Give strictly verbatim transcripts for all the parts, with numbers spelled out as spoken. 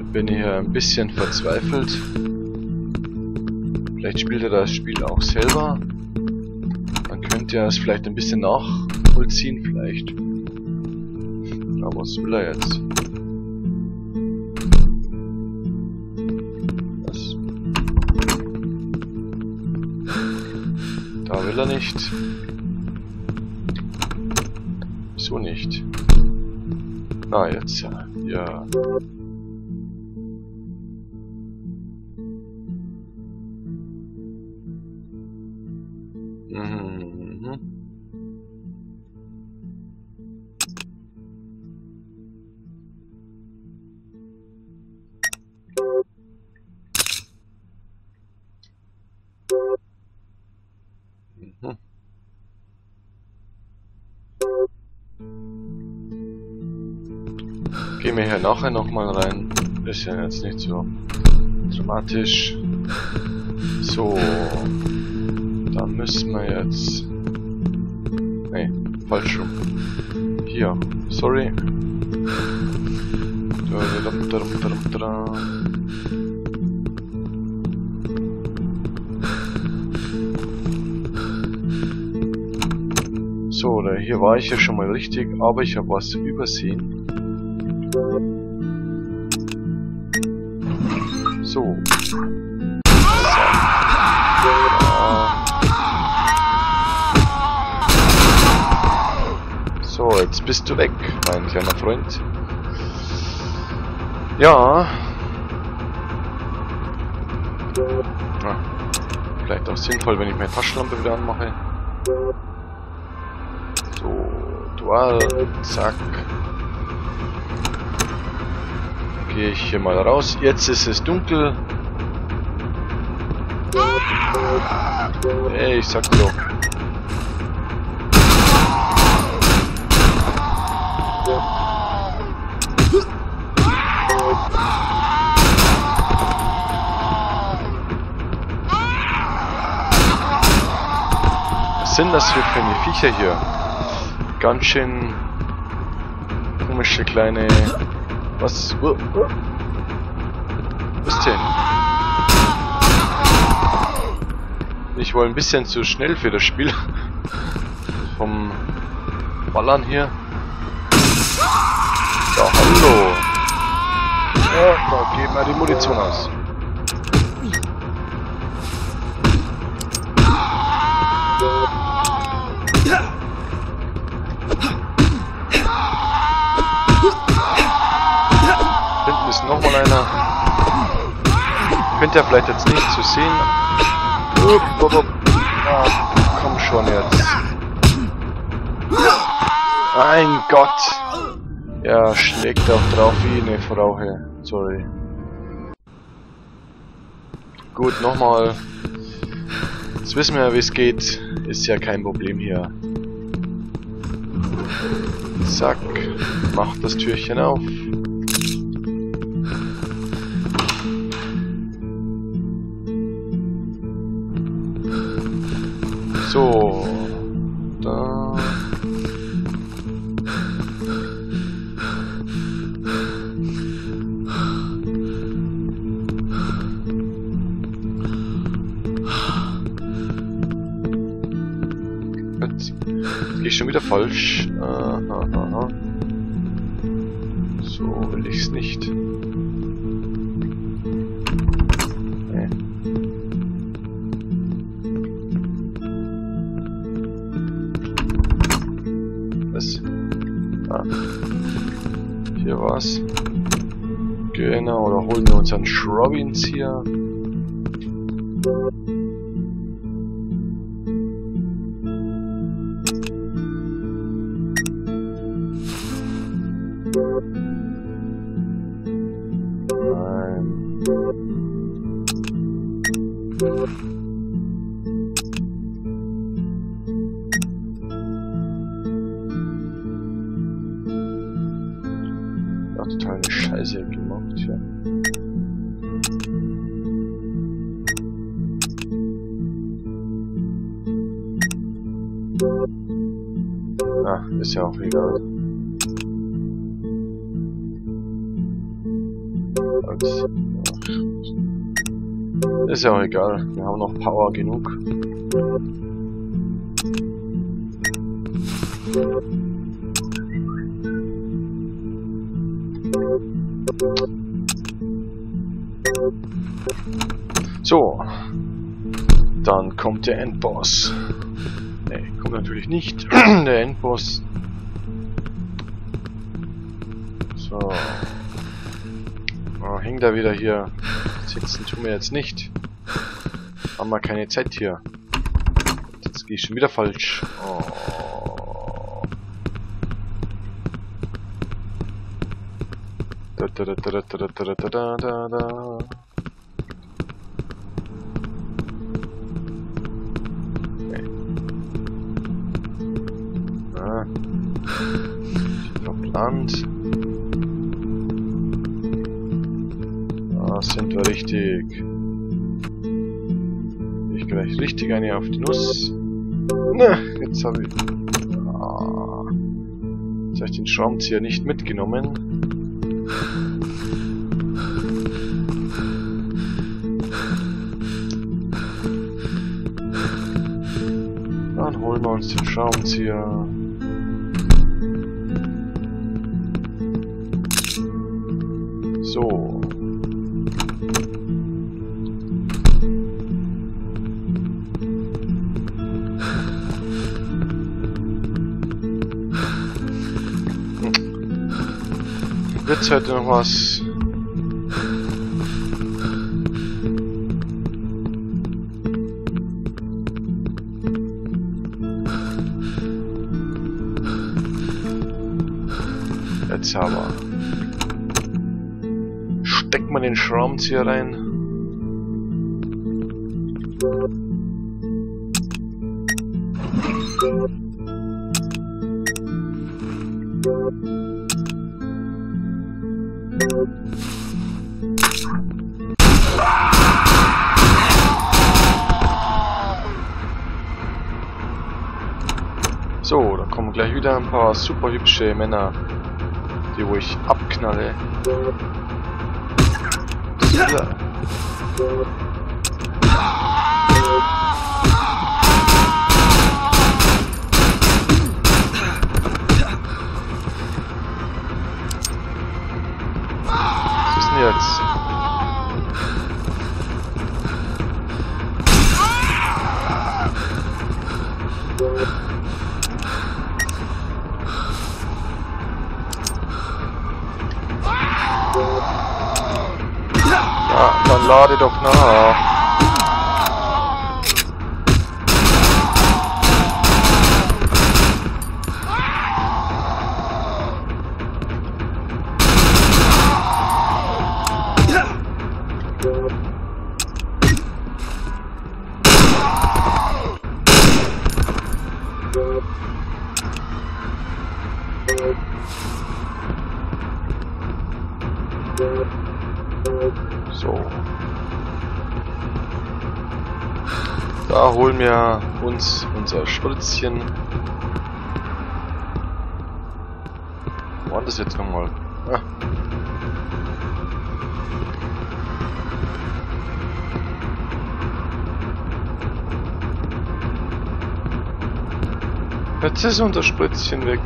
bin ich hier ein bisschen verzweifelt. Vielleicht spielt er das Spiel auch selber. Man könnte ja es vielleicht ein bisschen nachvollziehen, vielleicht. Aber was will er jetzt? Was? Da will er nicht. Wieso nicht? Ah, jetzt ja. Ja. Mhm. Mhm. Gehen wir hier nachher nochmal rein. Ist ja jetzt nicht so dramatisch. So. Da müssen wir jetzt... Nee, falsch rum. Hier, sorry. So, hier war ich ja schon mal richtig, aber ich habe was übersehen. So. So, jetzt bist du weg, mein kleiner Freund. Ja. Na, vielleicht auch sinnvoll, wenn ich meine Taschenlampe wieder anmache. So, Dual, zack. Gehe ich hier mal raus. Jetzt ist es dunkel. Hey, ich sag doch. Was sind das für kleine Viecher hier? Ganz schön komische kleine... Was? Was ist denn? Ich war ein bisschen zu schnell für das Spiel. Vom Ballern hier. Ja, hallo. Ja, da geht mal die Munition aus. Hinten ist nochmal einer. Könnt ihr vielleicht jetzt nicht zu sehen. Ah, komm schon jetzt. Mein Gott. Er schlägt auch drauf wie eine Frau hier. Sorry. Gut, nochmal. Jetzt wissen wir ja, wie es geht. Ist ja kein Problem hier. Zack. Macht das Türchen auf. So. Da. Jetzt gehe ich schon wieder falsch. Aha, aha. So will ich's nicht. Nee. Was? Ah. Hier war's. Genau, da holen wir uns einen Schrobbins hier. Ach, total eine Scheiße gemacht, ja. Ah, ist ja auch egal. halt. Ist ja auch egal. Wir haben noch Power genug. So. Dann kommt der Endboss. Ne, kommt natürlich nicht. Der Endboss. So. Oh, hängt er wieder hier. Sitzen tun wir jetzt nicht. Haben wir keine Zeit hier. Jetzt gehe ich schon wieder falsch. Oh. Da, da, da, da, da, da, da, da, da, da. Okay. Ah. Verplant. Da sind wir richtig. Ich gleich richtig eine auf die Nuss. Na, jetzt habe ich. Ah. Jetzt habe ich den Schraubenzieher nicht mitgenommen. Dann holen wir uns den Schraubenzieher. So. Wird's heute noch was? Jetzt aber. Steckt man den Schraubenzieher rein. So, da kommen gleich wieder ein paar super hübsche Männer, die wo ich abknalle. Ja. Was ist denn jetzt? Ja, dann lade doch nach. So. Da holen wir uns unser Spritzchen. Wo war das jetzt nochmal? Ah. Jetzt ist unser Spritzchen weg.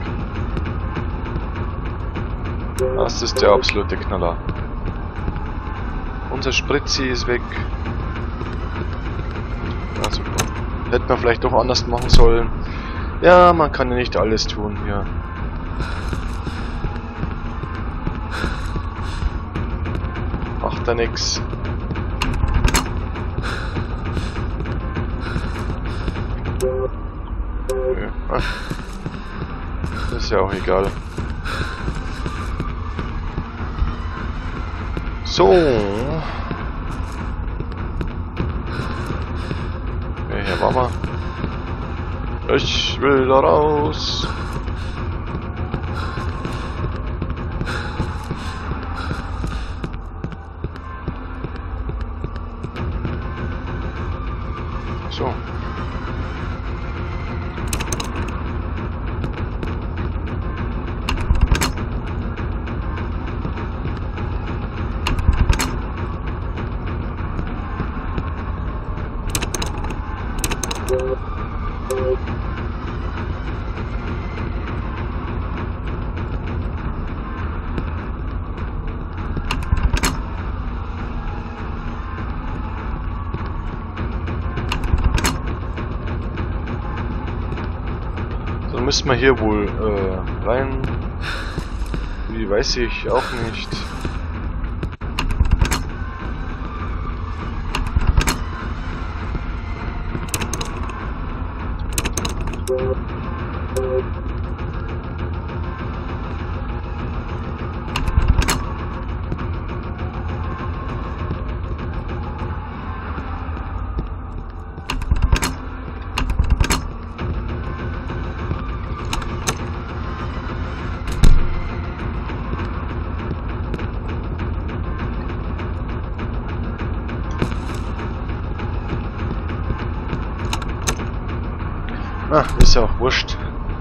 Das ist der absolute Knaller. Unser Spritzi ist weg. Ja, super. Hätten wir vielleicht doch anders machen sollen. Ja, man kann ja nicht alles tun hier. Macht da nix. Ja. Ist ja auch egal. So. Ja, hier waren wir. Ich will da raus. So. müssen wir hier wohl äh, rein. Wie, weiß ich auch nicht. Ah, ist ja auch wurscht.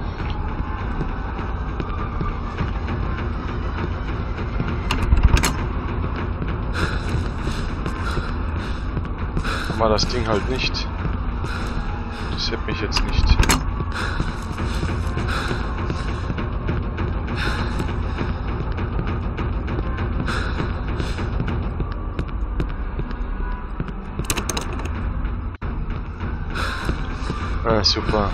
Haben wir das Ding halt nicht. Das hält mich jetzt nicht. Ah, super.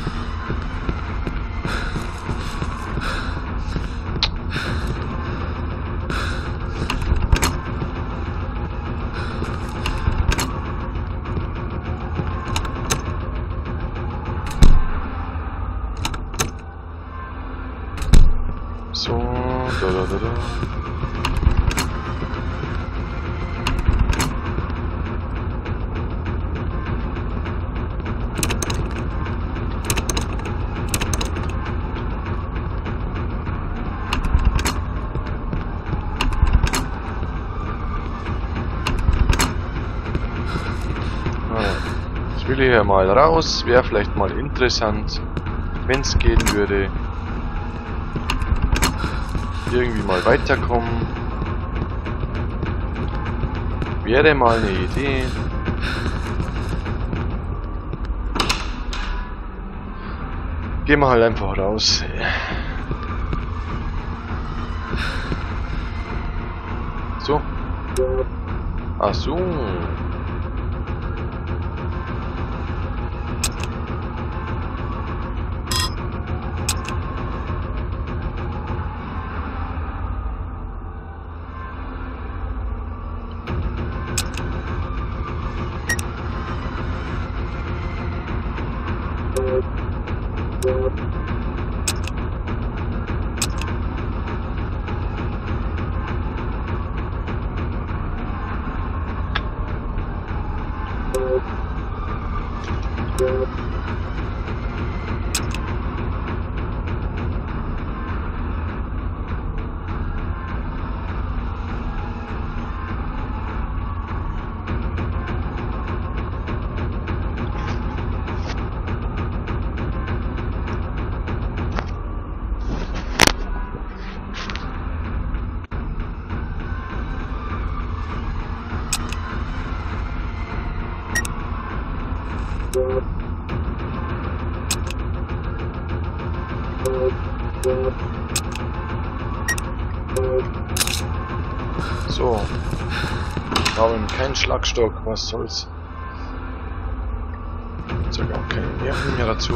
So, da da da da. Ich will hier mal raus, wäre vielleicht mal interessant, wenn es gehen würde, irgendwie mal weiterkommen. Wäre mal eine Idee. Gehen wir halt einfach raus. So. Ach so. So. Haben keinen Schlagstock, was soll's. Sogar auch keine Nerven mehr dazu.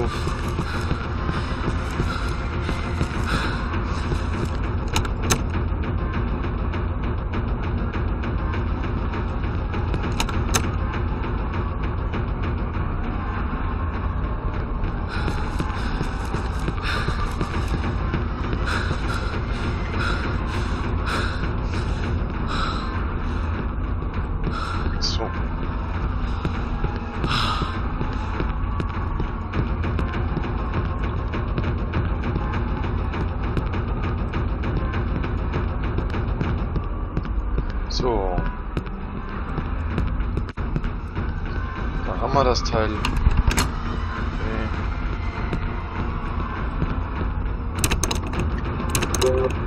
So. So. Da haben wir das Teil. Okay.